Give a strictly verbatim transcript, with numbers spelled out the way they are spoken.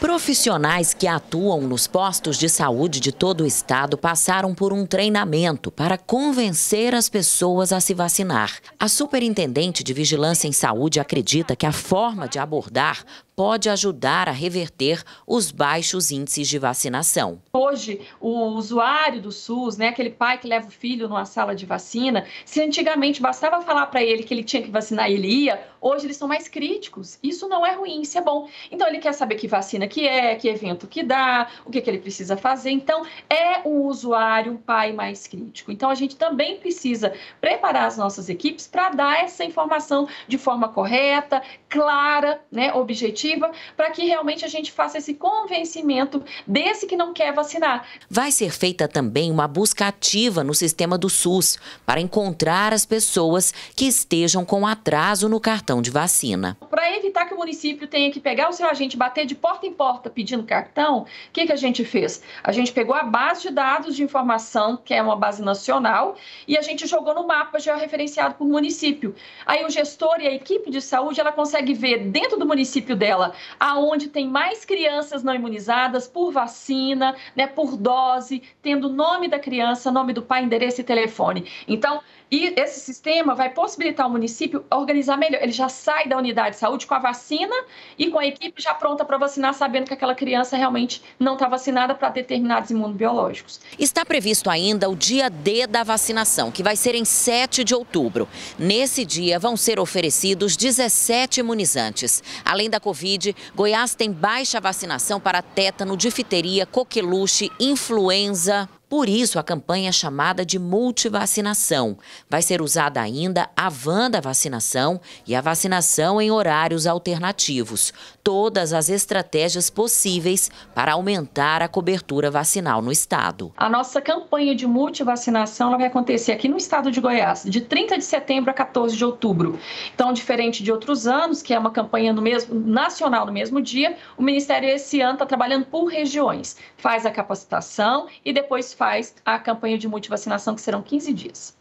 Profissionais que atuam nos postos de saúde de todo o estado passaram por um treinamento para convencer as pessoas a se vacinar. A superintendente de Vigilância em Saúde acredita que a forma de abordar pode ajudar a reverter os baixos índices de vacinação. Hoje, o usuário do SUS, né, aquele pai que leva o filho numa sala de vacina, se antigamente bastava falar para ele que ele tinha que vacinar e ele ia, hoje eles são mais críticos. Isso não é ruim, isso é bom. Então ele quer saber que vacina que é, que evento que dá, o que, que ele precisa fazer. Então é um usuário, um pai mais crítico. Então a gente também precisa preparar as nossas equipes para dar essa informação de forma correta, clara, né, objetiva, para que realmente a gente faça esse convencimento desse que não quer vacinar. Vai ser feita também uma busca ativa no sistema do SUS para encontrar as pessoas que estejam com atraso no cartão de vacina. Para evitar que o município tenha que pegar o seu agente, bater de porta em porta pedindo cartão, o que, que a gente fez? A gente pegou a base de dados de informação, que é uma base nacional, e a gente jogou no mapa georreferenciado por município. Aí o gestor e a equipe de saúde, ela consegue ver dentro do município dela aonde tem mais crianças não imunizadas por vacina, né, por dose, tendo o nome da criança, nome do pai, endereço e telefone. Então, e esse sistema vai possibilitar o município organizar melhor. Ele já sai da unidade de saúde com a vacina e com a equipe já pronta para vacinar, sabendo que aquela criança realmente não está vacinada para determinados imunobiológicos. Está previsto ainda o dia D da vacinação, que vai ser em sete de outubro. Nesse dia vão ser oferecidos dezessete imunizantes. Além da Covid, Goiás tem baixa vacinação para tétano, difteria, coqueluche, influenza. Por isso, a campanha é chamada de multivacinação. Vai ser usada ainda a van da vacinação e a vacinação em horários alternativos. Todas as estratégias possíveis para aumentar a cobertura vacinal no estado. A nossa campanha de multivacinação ela vai acontecer aqui no estado de Goiás, de trinta de setembro a quatorze de outubro. Então, diferente de outros anos, que é uma campanha no mesmo, nacional no mesmo dia, o Ministério esse ano está trabalhando por regiões. Faz a capacitação e depois faz a campanha de multivacinação, que serão quinze dias.